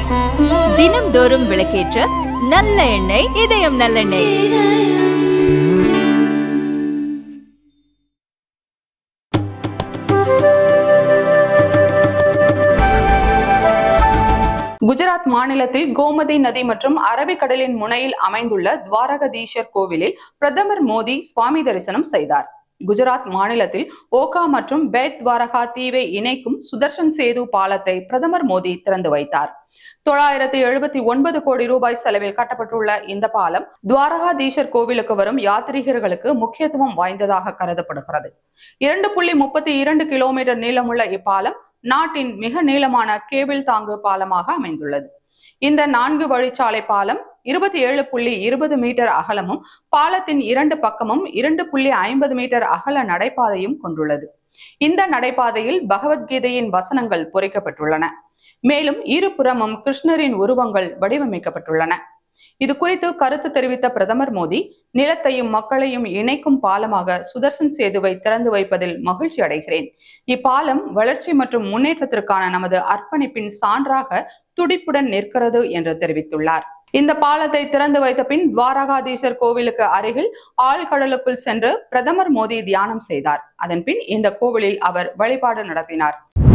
தினம்தோறும் விளக்கேற்ற நல்ல எண்ணெய் இதயம் நல்லெண்ணெய். குஜராத் மாநிலத்தில் கோமதி நதி மற்றும் அரபிக்கடலின் முனையில் அமைந்துள்ள துவாரகதீஸ்வர் கோவிலில் பிரதமர் மோடி சுவாமி தரிசனம் செய்தார். குஜராத் மாநிலத்தில் ஓகா மற்றும் பேட் துவாரகா தீவை இணைக்கும் சுதர்ஷன் சேது பாலத்தை பிரதமர் மோடி திறந்து வைத்தார். 979 கோடி ரூபாய் செலவில் கட்டப்பட்டுள்ள இந்த பாலம் துவாரகாதீஸ்வர் கோவிலுக்கு வரும் யாத்ரீகர்களுக்கு முக்கியத்துவம் வாய்ந்ததாக கருதப்படுகிறது. 2.32 கிலோமீட்டர் நீளமுள்ள இப்பாலம் நாட்டின் மிக நீளமான கேபிள் தாங்கு பாலமாக அமைந்துள்ளது. இந்த 4 வழிச்சாலை பாலம் 27.20 மீட்டர் அகலமும் பாலத்தின் 2 பக்கமும் 2.50 மீட்டர் அகல நடைபாதையும் கொண்டுள்ளது. இந்த நடைபாதையில் பகவத்கீதையின் வசனங்கள் பொறிக்கப்பட்டுள்ளன. மேலும் இருபுறமும் கிருஷ்ணரின் உருவங்கள் வடிவமைக்கப்பட்டுள்ளன. இது குறித்து கருத்து தெரிவித்த பிரதமர் மோடி, நிலத்தையும் மக்களையும் இணைக்கும் பாலமாக சுதர்சன் சேதுவை திறந்து வைப்பதில் மகிழ்ச்சி அடைகிறேன். இப்பாலம் வளர்ச்சி மற்றும் முன்னேற்றத்திற்கான நமது அர்ப்பணிப்பின் சான்றாக துடிப்புடன் நிற்கிறது என்று தெரிவித்துள்ளார். இந்த பாலத்தை திறந்து வைத்த பின் துவாரகாதீஸ்வர் கோவிலுக்கு அருகில் ஆழ்கடலுக்குள் சென்று பிரதமர் மோடி தியானம் செய்தார். அதன் பின் இந்த கோவிலில் அவர் வழிபாடு நடத்தினார்.